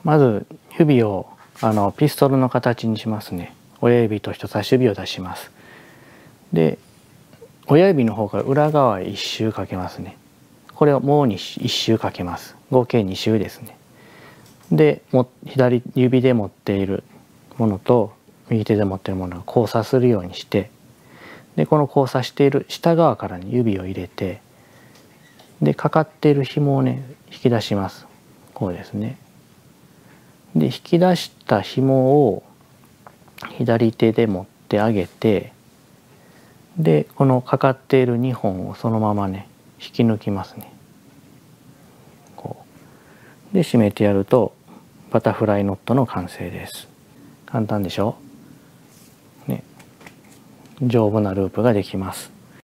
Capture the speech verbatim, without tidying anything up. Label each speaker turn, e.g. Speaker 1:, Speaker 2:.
Speaker 1: まず指をあのピストルの形にしますね。親指と人差し指を出します。で親指の方から裏側へ一周かけますね。これをもうに一周かけます。合計に周ですね。でも左指で持っているものと右手で持っているものが交差するようにして、でこの交差している下側からに指を入れて、でかかっている紐をね引き出します。こうですね。で引き出した紐を左手で持ってあげて、でこのかかっているにほんをそのままね引き抜きますね。こうで締めてやるとバタフライノットの完成です。簡単でしょ、ね、丈夫なループができます。